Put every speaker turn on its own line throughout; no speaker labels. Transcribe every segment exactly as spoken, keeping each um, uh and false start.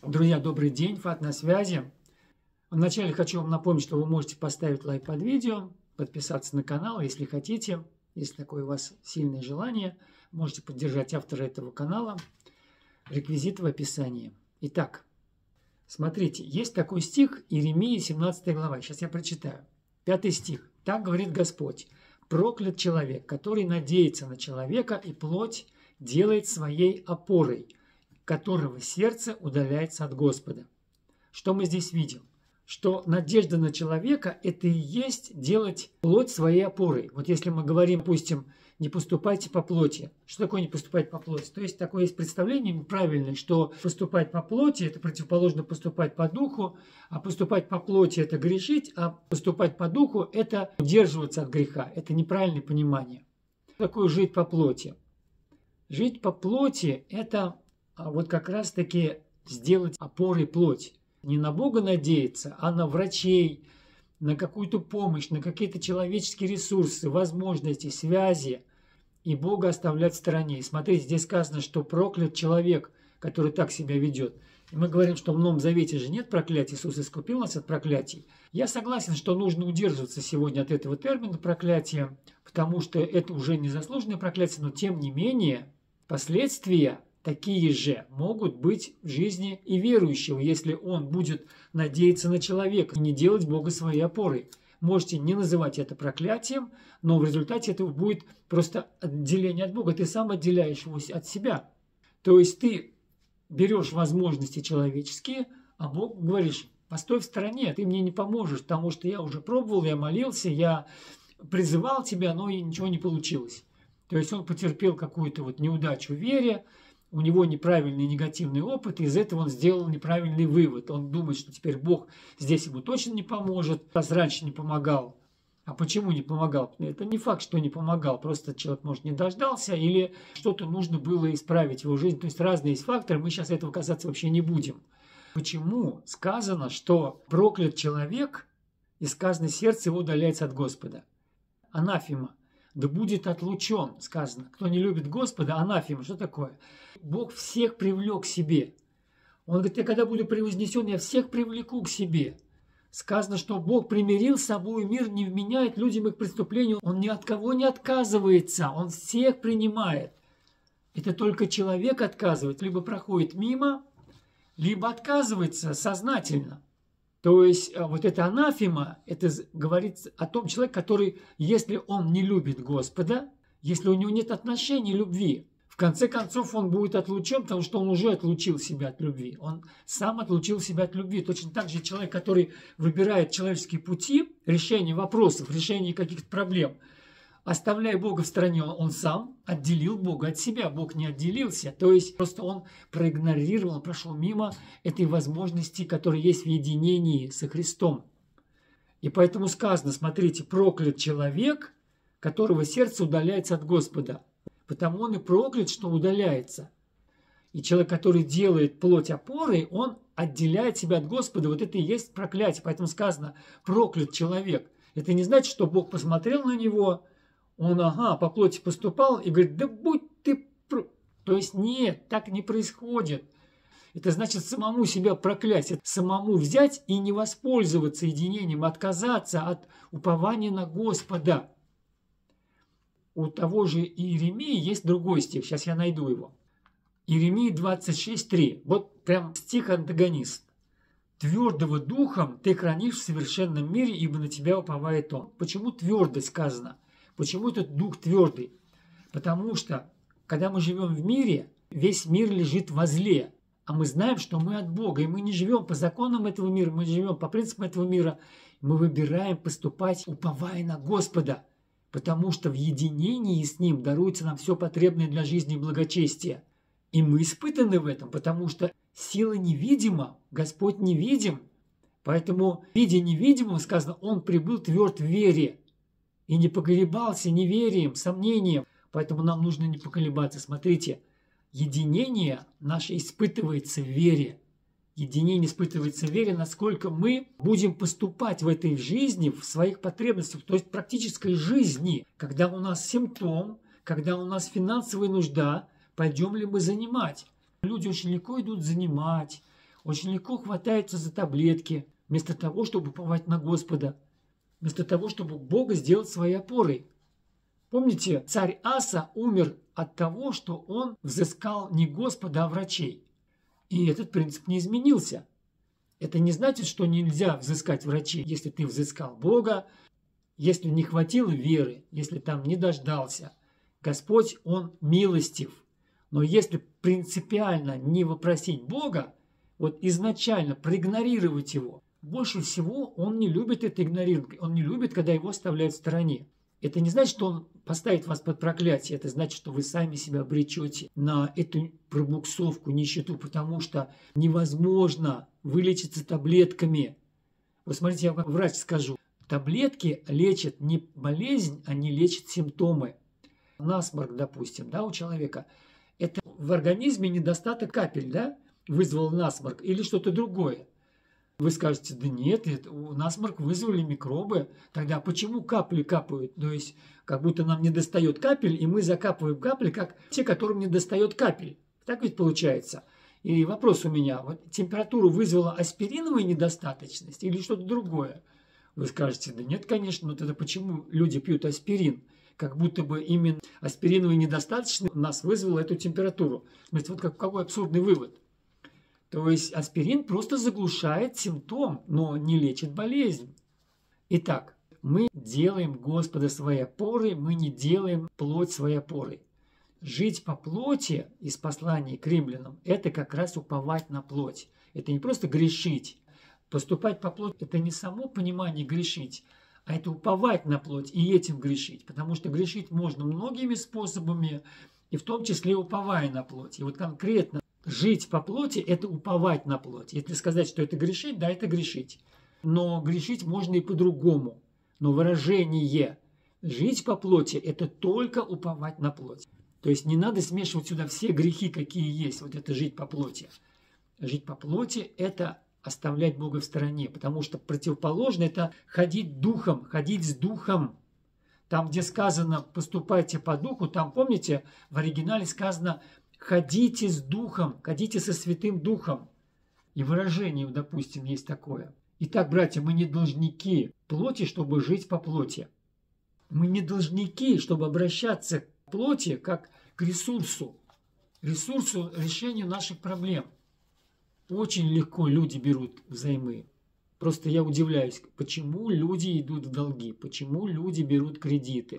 Друзья, добрый день, Фат на связи. Вначале хочу вам напомнить, что вы можете поставить лайк под видео, подписаться на канал, если хотите, если такое у вас сильное желание, можете поддержать автора этого канала. Реквизиты в описании. Итак, смотрите, есть такой стих, Иеремии, семнадцатая глава. Сейчас я прочитаю. Пятый стих. Так говорит Господь: проклят человек, который надеется на человека и плоть делает своей опорой, которого сердце удаляется от Господа. Что мы здесь видим? Что надежда на человека – это и есть делать плоть своей опорой. Вот если мы говорим, допустим, не поступайте по плоти. Что такое не поступать по плоти? То есть такое есть представление правильное, что поступать по плоти – это противоположно поступать по духу, а поступать по плоти – это грешить, а поступать по духу – это удерживаться от греха. Это неправильное понимание. Что такое жить по плоти? Жить по плоти – это вот как раз-таки сделать опорой плоть. Не на Бога надеяться, а на врачей, на какую-то помощь, на какие-то человеческие ресурсы, возможности, связи. И Бога оставлять в стороне. И смотрите, здесь сказано, что проклят человек, который так себя ведет. И мы говорим, что в Новом Завете же нет проклятий. Иисус искупил нас от проклятий. Я согласен, что нужно удерживаться сегодня от этого термина проклятия, потому что это уже незаслуженное проклятие, но тем не менее последствия такие же могут быть в жизни и верующего, если он будет надеяться на человека и не делать Бога своей опорой. Можете не называть это проклятием, но в результате это будет просто отделение от Бога. Ты сам отделяешь его от себя. То есть ты берешь возможности человеческие, а Бог говоришь: постой в стороне, ты мне не поможешь, потому что я уже пробовал, я молился, я призывал тебя, но и ничего не получилось. То есть он потерпел какую-то вот неудачу в вере, у него неправильный негативный опыт, и из этого он сделал неправильный вывод. Он думает, что теперь Бог здесь ему точно не поможет, раз раньше не помогал. А почему не помогал? Это не факт, что не помогал, просто человек, может, не дождался, или что-то нужно было исправить в его жизни. То есть разные есть факторы, мы сейчас этого касаться вообще не будем. Почему сказано, что проклят человек, и сказано, сердце его удаляется от Господа? Анафема. Да будет отлучен, сказано. Кто не любит Господа, анафема. Что такое? Бог всех привлек к себе. Он говорит: я когда буду превознесен, я всех привлеку к себе. Сказано, что Бог примирил с собой мир, не вменяет людям их преступлению. Он ни от кого не отказывается, Он всех принимает. Это только человек отказывает, либо проходит мимо, либо отказывается сознательно. То есть вот эта анафема, это говорит о том человеке, который, если он не любит Господа, если у него нет отношений любви, в конце концов он будет отлучен, потому что он уже отлучил себя от любви. Он сам отлучил себя от любви. Точно так же человек, который выбирает человеческие пути, решение вопросов, решение каких-то проблем, оставляя Бога в стороне, он сам отделил Бога от себя. Бог не отделился. То есть просто он проигнорировал, прошел мимо этой возможности, которая есть в единении со Христом. И поэтому сказано, смотрите, проклят человек, которого сердце удаляется от Господа. Потому он и проклят, что удаляется. И человек, который делает плоть опорой, он отделяет себя от Господа. Вот это и есть проклятие. Поэтому сказано, проклят человек. Это не значит, что Бог посмотрел на него, он, ага, по плоти поступал и говорит: да будь ты... То есть нет, так не происходит. Это значит самому себя проклясть, это самому взять и не воспользоваться единением, отказаться от упования на Господа. У того же Иеремии есть другой стих, сейчас я найду его. Иеремии двадцать шесть три. Вот прям стих-антагонист. «Твердого духом ты хранишь в совершенном мире, ибо на тебя уповает он». Почему твердость сказано? Почему этот дух твердый? Потому что, когда мы живем в мире, весь мир лежит возле. А мы знаем, что мы от Бога. И мы не живем по законам этого мира, мы живем по принципам этого мира. Мы выбираем поступать, уповая на Господа. Потому что в единении с Ним даруется нам все потребное для жизни и благочестия. И мы испытаны в этом, потому что сила невидима, Господь невидим. Поэтому, видя невидимого, сказано, Он прибыл тверд в вере. И не поколебался неверием, сомнением. Поэтому нам нужно не поколебаться. Смотрите, единение наше испытывается в вере. Единение испытывается в вере, насколько мы будем поступать в этой жизни, в своих потребностях, то есть практической жизни. Когда у нас симптом, когда у нас финансовая нужда, пойдем ли мы занимать? Люди очень легко идут занимать, очень легко хватаются за таблетки, вместо того, чтобы уповать на Господа, вместо того, чтобы Бога сделать своей опорой. Помните, царь Аса умер от того, что он взыскал не Господа, а врачей. И этот принцип не изменился. Это не значит, что нельзя взыскать врачей, если ты взыскал Бога, если не хватило веры, если там не дождался. Господь, Он милостив. Но если принципиально не вопросить Бога, вот изначально проигнорировать Его, больше всего Он не любит это игнорировать. Он не любит, когда Его оставляют в стороне. Это не значит, что Он поставит вас под проклятие. Это значит, что вы сами себя обречете на эту пробуксовку, нищету, потому что невозможно вылечиться таблетками. Вот смотрите, я вам врач скажу. Таблетки лечат не болезнь, они лечат симптомы. Насморк, допустим, да, у человека. Это в организме недостаток капель, да, вызвал насморк или что-то другое. Вы скажете, да нет, это, насморк вызвали микробы. Тогда почему капли капают? То есть, как будто нам не достает капель, и мы закапываем капли, как те, которым не достает капель. Так ведь получается. И вопрос у меня, вот температуру вызвала аспириновая недостаточность или что-то другое? Вы скажете, да нет, конечно, но тогда почему люди пьют аспирин? Как будто бы именно аспириновая недостаточность у нас вызвала эту температуру. Смотрите, вот как, какой абсурдный вывод. То есть аспирин просто заглушает симптом, но не лечит болезнь. Итак, мы делаем Господа своей опорой, мы не делаем плоть своей опорой. Жить по плоти из послания к римлянам – это как раз уповать на плоть. Это не просто грешить. Поступать по плоти – это не само понимание грешить, а это уповать на плоть и этим грешить. Потому что грешить можно многими способами, и в том числе уповая на плоть. И вот конкретно жить по плоти – это уповать на плоть. Если сказать, что это грешить, да, это грешить. Но грешить можно и по-другому. Но выражение «жить по плоти» – это только уповать на плоть. То есть не надо смешивать сюда все грехи, какие есть. Вот это жить по плоти. Жить по плоти – это оставлять Бога в стороне, потому что противоположно это ходить духом, ходить с духом. Там, где сказано «поступайте по духу», там, помните, в оригинале сказано «ходите с духом», «ходите со святым духом». И выражение, допустим, есть такое. Итак, братья, мы не должники плоти, чтобы жить по плоти. Мы не должники, чтобы обращаться к плоти как к ресурсу, ресурсу решения наших проблем. Очень легко люди берут взаймы. Просто я удивляюсь, почему люди идут в долги, почему люди берут кредиты.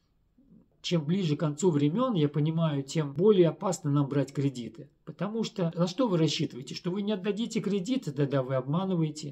Чем ближе к концу времен, я понимаю, тем более опасно нам брать кредиты. Потому что на что вы рассчитываете? Что вы не отдадите кредиты, тогда вы обманываете.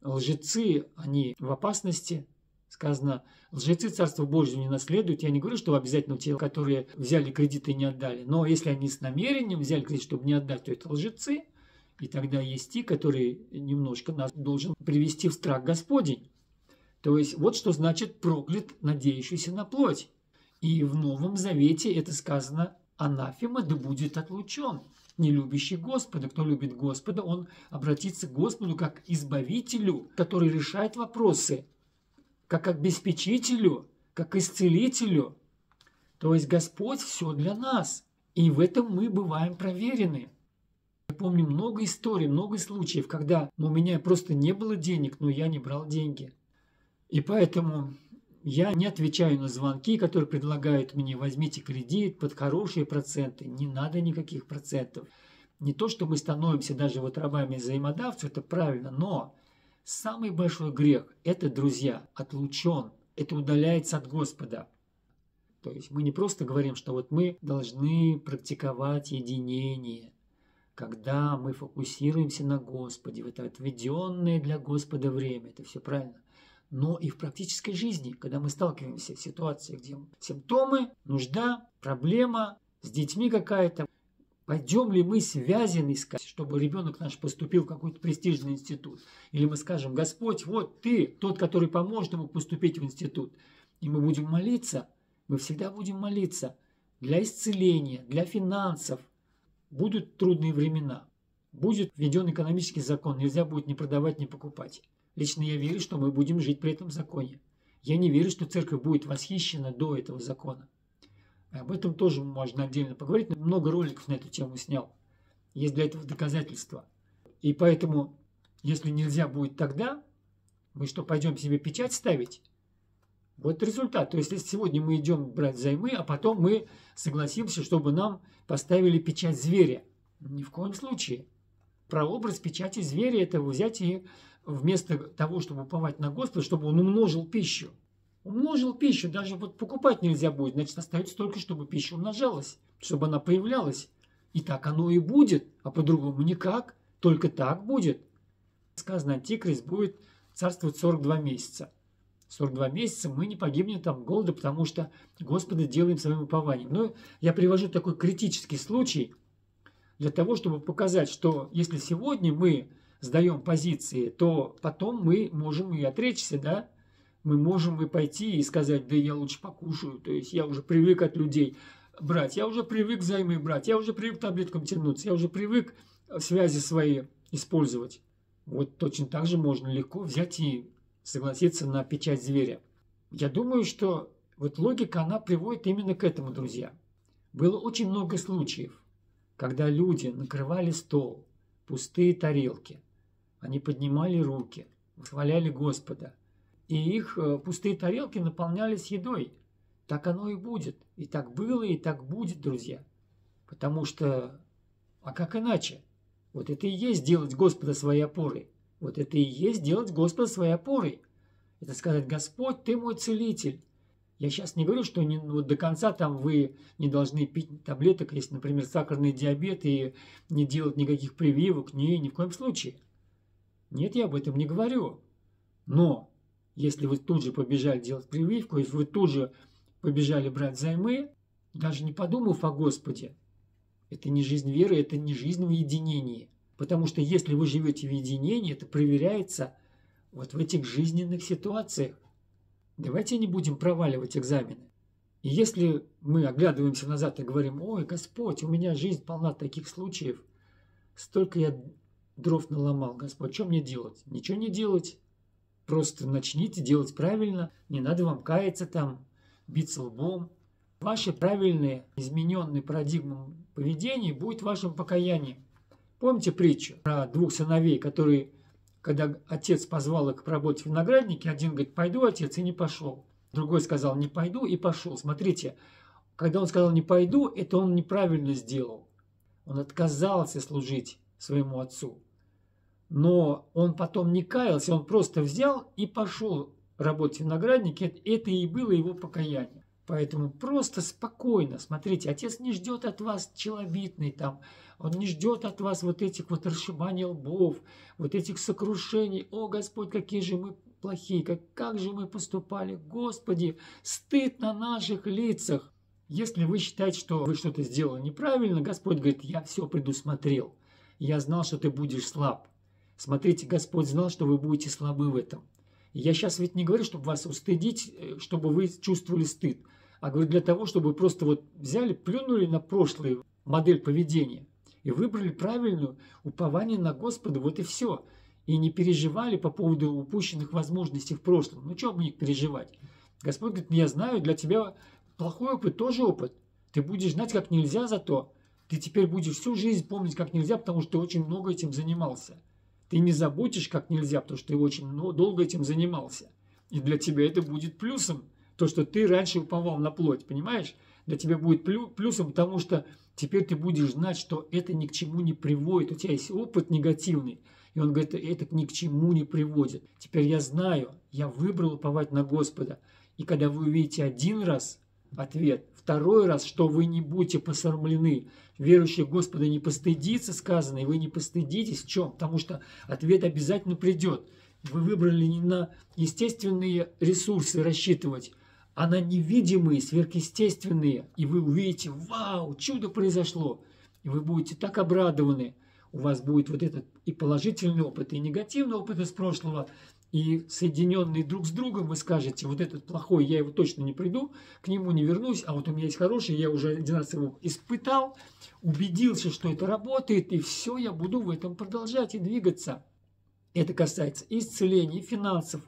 Лжецы, они в опасности. Сказано, лжецы Царство Божие не наследуют. Я не говорю, что обязательно те, которые взяли кредиты и не отдали. Но если они с намерением взяли кредит, чтобы не отдать, то это лжецы. И тогда есть те, которые немножко нас должен привести в страх Господень. То есть вот что значит проклят, надеющийся на плоть. И в Новом Завете это сказано «анафема да будет отлучен». Не любящий Господа. Кто любит Господа, он обратится к Господу как к избавителю, который решает вопросы, как к обеспечителю, как к исцелителю. То есть Господь все для нас. И в этом мы бываем проверены. Я помню много историй, много случаев, когда ну, у меня просто не было денег, но я не брал деньги. И поэтому я не отвечаю на звонки, которые предлагают мне возьмите кредит под хорошие проценты. Не надо никаких процентов. Не то, что мы становимся даже вот рабами взаимодавцев, это правильно, но самый большой грех – это, друзья, отлучен. Это удаляется от Господа. То есть мы не просто говорим, что вот мы должны практиковать единение, когда мы фокусируемся на Господе, в это отведенное для Господа время, это все правильно. Но и в практической жизни, когда мы сталкиваемся с ситуацией, где симптомы, нужда, проблема, с детьми какая-то, пойдем ли мы связаны искать, чтобы ребенок наш поступил в какой-то престижный институт? Или мы скажем, Господь, вот ты, тот, который поможет ему поступить в институт. И мы будем молиться, мы всегда будем молиться для исцеления, для финансов. Будут трудные времена, будет введен экономический закон, нельзя будет ни продавать, ни покупать. Лично я верю, что мы будем жить при этом законе. Я не верю, что церковь будет восхищена до этого закона. Об этом тоже можно отдельно поговорить. Много роликов на эту тему снял. Есть для этого доказательства. И поэтому, если нельзя будет тогда, мы что, пойдем себе печать ставить? Вот результат. То есть, если сегодня мы идем брать займы, а потом мы согласимся, чтобы нам поставили печать зверя. Ни в коем случае. Прообраз печати зверя – это взять и вместо того, чтобы уповать на Господа, чтобы он умножил пищу. Умножил пищу, даже вот покупать нельзя будет, значит, остается только, чтобы пища умножалась, чтобы она появлялась. И так оно и будет, а по-другому никак, только так будет. Сказано, Антихрист будет царствовать сорок два месяца. сорок два месяца мы не погибнем там голода, потому что Господа делаем своим упованием. Но я привожу такой критический случай для того, чтобы показать, что если сегодня мы сдаем позиции, то потом мы можем и отречься, да? Мы можем и пойти и сказать, да я лучше покушаю, то есть я уже привык от людей брать, я уже привык займы брать, я уже привык таблеткам тянуться, я уже привык связи свои использовать. Вот точно так же можно легко взять и согласиться на печать зверя. Я думаю, что вот логика, она приводит именно к этому, друзья. Было очень много случаев, когда люди накрывали стол, пустые тарелки, они поднимали руки, восхваляли Господа, и их пустые тарелки наполнялись едой. Так оно и будет. И так было, и так будет, друзья. Потому что, а как иначе? Вот это и есть делать Господа своей опорой. Вот это и есть делать Господа своей опорой. Это сказать, Господь, Ты мой целитель. Я сейчас не говорю, что не, вот до конца там вы не должны пить таблеток, если, например, сахарный диабет, и не делать никаких прививок. Не, ни в коем случае. Нет, я об этом не говорю. Но если вы тут же побежали делать прививку, если вы тут же побежали брать займы, даже не подумав о Господе, это не жизнь веры, это не жизнь в единении. Потому что если вы живете в единении, это проверяется вот в этих жизненных ситуациях. Давайте не будем проваливать экзамены. И если мы оглядываемся назад и говорим, ой, Господь, у меня жизнь полна таких случаев, столько я дров наломал, Господь, что мне делать? Ничего не делать. Просто начните делать правильно, не надо вам каяться там, биться лбом. Ваши правильные, измененные парадигмы поведения будет вашим покаянием. Помните притчу про двух сыновей, которые, когда отец позвал их поработать в винограднике, один говорит, пойду, отец, и не пошел. Другой сказал, не пойду, и пошел. Смотрите, когда он сказал, не пойду, это он неправильно сделал. Он отказался служить своему отцу. Но он потом не каялся, он просто взял и пошел работать в винограднике. Это и было его покаяние. Поэтому просто спокойно, смотрите, отец не ждет от вас челобитный там, он не ждет от вас вот этих вот расшибаний лбов, вот этих сокрушений. О, Господь, какие же мы плохие, как, как же мы поступали, Господи, стыд на наших лицах. Если вы считаете, что вы что-то сделали неправильно, Господь говорит, я все предусмотрел, я знал, что ты будешь слаб. Смотрите, Господь знал, что вы будете слабы в этом. Я сейчас ведь не говорю, чтобы вас устыдить, чтобы вы чувствовали стыд, а говорю для того, чтобы вы просто вот взяли, плюнули на прошлую модель поведения и выбрали правильную, упование на Господа, вот и все. И не переживали по поводу упущенных возможностей в прошлом. Ну, что мне переживать? Господь говорит, я знаю, для тебя плохой опыт тоже опыт. Ты будешь знать, как нельзя зато. Ты теперь будешь всю жизнь помнить, как нельзя, потому что ты очень много этим занимался. Ты не забудешь, как нельзя, потому что ты очень долго этим занимался. И для тебя это будет плюсом. То, что ты раньше уповал на плоть, понимаешь? Для тебя будет плюсом, потому что теперь ты будешь знать, что это ни к чему не приводит. У тебя есть опыт негативный. И он говорит, это ни к чему не приводит. Теперь я знаю, я выбрал уповать на Господа. И когда вы увидите один раз ответ, второй раз, что вы не будете посрамлены, верующий в Господа не постыдится, сказано, и вы не постыдитесь. В чем? Потому что ответ обязательно придет. Вы выбрали не на естественные ресурсы рассчитывать, а на невидимые, сверхъестественные. И вы увидите, вау, чудо произошло. И вы будете так обрадованы. У вас будет вот этот и положительный опыт, и негативный опыт из прошлого, и соединенные друг с другом, вы скажете, вот этот плохой, я его точно не приду, к нему не вернусь, а вот у меня есть хороший, я уже один раз его испытал, убедился, что это работает, и все, я буду в этом продолжать и двигаться. Это касается и исцеления, и финансов,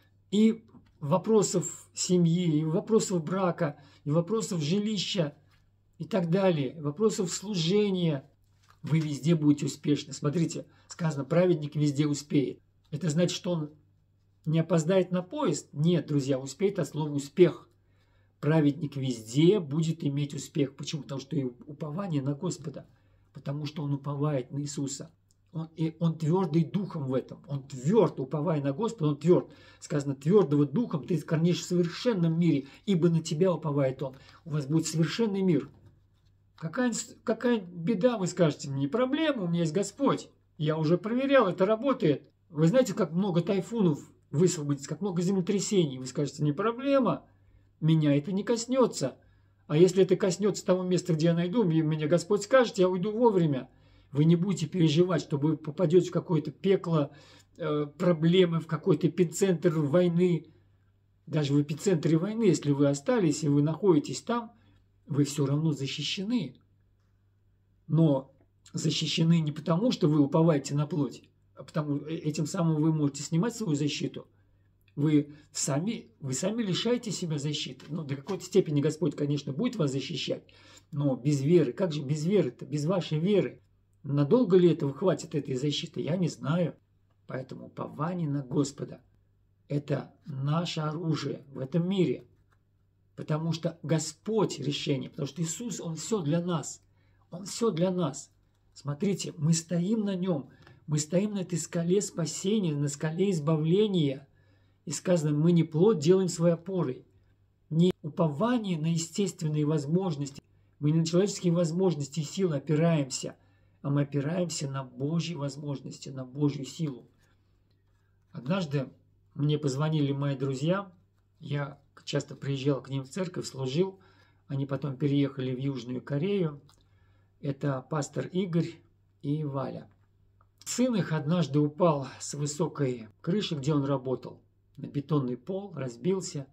и вопросов семьи, и вопросов брака, и вопросов жилища, и так далее, вопросов служения, вы везде будете успешны. Смотрите, сказано, праведник везде успеет. Это значит, что он не опоздает на поезд? Нет, друзья, успеет от слова успех. Праведник везде будет иметь успех. Почему? Потому что и упование на Господа. Потому что он уповает на Иисуса. Он, и он твердый духом в этом. Он тверд, уповая на Господа, он тверд. Сказано, твердого духом ты скорнишь в совершенном мире, ибо на тебя уповает он. У вас будет совершенный мир. Какая, какая беда, вы скажете, не проблема, у меня есть Господь. Я уже проверял, это работает. Вы знаете, как много тайфунов высвободится, как много землетрясений. Вы скажете, не проблема, меня это не коснется. А если это коснется того места, где я найду, меня Господь скажет, я уйду вовремя. Вы не будете переживать, что вы попадете в какое-то пекло, э, проблемы, в какой-то эпицентр войны. Даже в эпицентре войны, если вы остались и вы находитесь там, вы все равно защищены. Но защищены не потому, что вы уповаете на плоть, а потому этим самым вы можете снимать свою защиту. Вы сами, вы сами лишаете себя защиты. Ну, до какой-то степени Господь, конечно, будет вас защищать, но без веры. Как же без веры-то, без вашей веры? Надолго ли этого хватит, этой защиты, я не знаю. Поэтому упование на Господа – это наше оружие в этом мире. Потому что Господь решение, потому что Иисус, Он все для нас. Он все для нас. Смотрите, мы стоим на Нем, мы стоим на этой скале спасения, на скале избавления. И сказано, мы не плоть делаем своей опорой. Не упование на естественные возможности, мы не на человеческие возможности и силы опираемся, а мы опираемся на Божьи возможности, на Божью силу. Однажды мне позвонили мои друзья, я часто приезжал к ним в церковь, служил, они потом переехали в Южную Корею. Это пастор Игорь и Валя. Сын их однажды упал с высокой крыши, где он работал, на бетонный пол, разбился,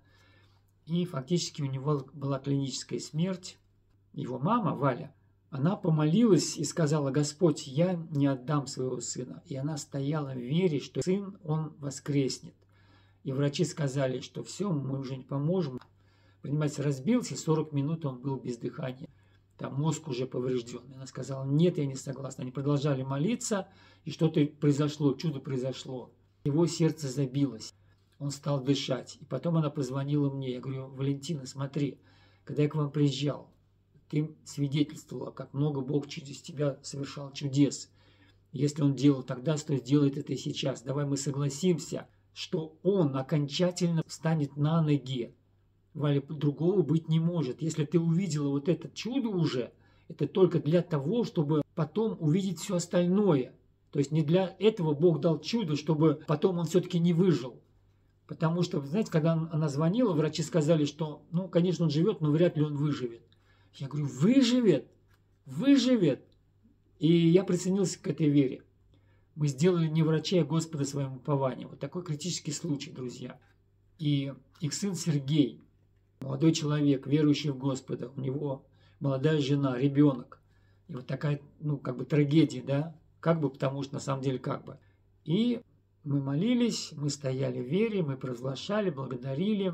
и фактически у него была клиническая смерть. Его мама, Валя, она помолилась и сказала, Господь, я не отдам своего сына. И она стояла в вере, что сын, он воскреснет. И врачи сказали, что все, мы уже не поможем. Понимаете, разбился, сорок минут он был без дыхания. Там мозг уже поврежден. И она сказала, нет, я не согласна. Они продолжали молиться, и что-то произошло, чудо произошло. Его сердце забилось, он стал дышать. И потом она позвонила мне, я говорю, Валентина, смотри, когда я к вам приезжал, ты свидетельствовала, как много Бог через тебя совершал чудес. Если Он делал тогда, то сделает это и сейчас. Давай мы согласимся, что Он окончательно встанет на ноги. Валя, другого быть не может. Если ты увидела вот это чудо уже, это только для того, чтобы потом увидеть все остальное. То есть не для этого Бог дал чудо, чтобы потом он все-таки не выжил. Потому что, знаете, когда она звонила, врачи сказали, что, ну, конечно, он живет, но вряд ли он выживет. Я говорю, выживет, выживет. И я присоединился к этой вере. Мы сделали не врача, а Господа своим упованием. Вот такой критический случай, друзья. И их сын Сергей, молодой человек, верующий в Господа, у него молодая жена, ребенок. И вот такая, ну, как бы трагедия, да? Как бы, потому что на самом деле как бы. И мы молились, мы стояли в вере, мы провозглашали, благодарили.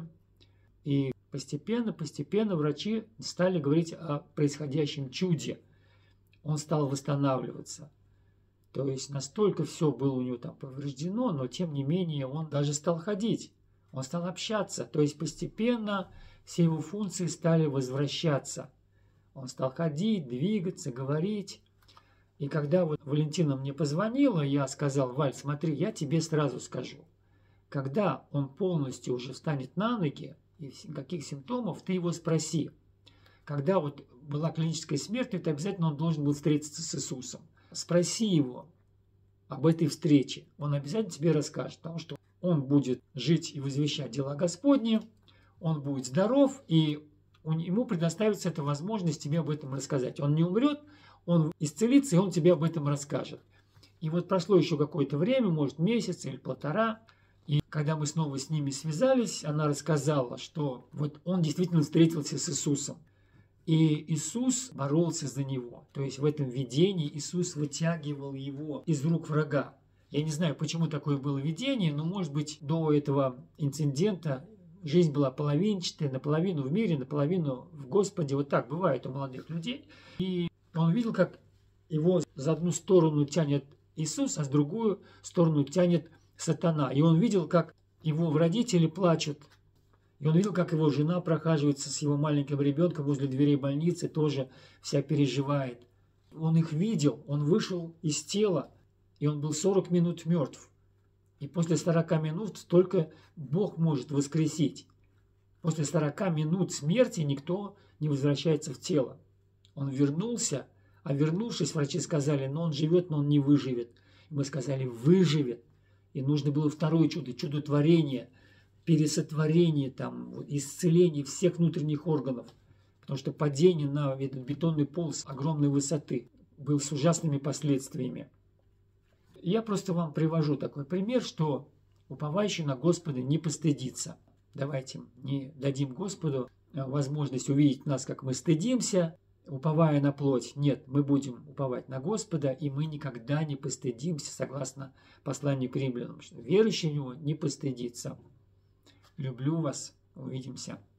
И постепенно, постепенно врачи стали говорить о происходящем чуде. Он стал восстанавливаться. То есть настолько все было у него там повреждено, но тем не менее он даже стал ходить. Он стал общаться. То есть постепенно все его функции стали возвращаться. Он стал ходить, двигаться, говорить. И когда вот Валентина мне позвонила, я сказал, Валь, смотри, я тебе сразу скажу. Когда он полностью уже встанет на ноги, и каких симптомов, ты его спроси. Когда вот была клиническая смерть, это обязательно он должен был встретиться с Иисусом. Спроси его об этой встрече. Он обязательно тебе расскажет, потому что он будет жить и возвещать дела Господни, он будет здоров, и ему предоставится эта возможность тебе об этом рассказать. Он не умрет, он исцелится, и он тебе об этом расскажет. И вот прошло еще какое-то время, может месяц или полтора, и когда мы снова с ними связались, она рассказала, что вот он действительно встретился с Иисусом. И Иисус боролся за него. То есть в этом видении Иисус вытягивал его из рук врага. Я не знаю, почему такое было видение, но, может быть, до этого инцидента жизнь была половинчатая, наполовину в мире, наполовину в Господе. Вот так бывает у молодых людей. И он видел, как его за одну сторону тянет Иисус, а с другую сторону тянет сатана. И он видел, как его родители плачут. И он видел, как его жена прохаживается с его маленьким ребенком возле дверей больницы, тоже вся переживает. Он их видел, он вышел из тела, и он был сорок минут мертв. И после сорока минут только Бог может воскресить. После сорока минут смерти никто не возвращается в тело. Он вернулся, а вернувшись, врачи сказали, но он живет, но он не выживет. И мы сказали, выживет. И нужно было второе чудо, чудотворение, пересотворение, там, исцеление всех внутренних органов. Потому что падение на этот бетонный пол с огромной высоты было с ужасными последствиями. Я просто вам привожу такой пример, что уповающий на Господа не постыдится. Давайте не дадим Господу возможность увидеть нас, как мы стыдимся, уповая на плоть. Нет, мы будем уповать на Господа, и мы никогда не постыдимся, согласно посланию к римлянам, что верующий в Него не постыдится. Люблю вас. Увидимся.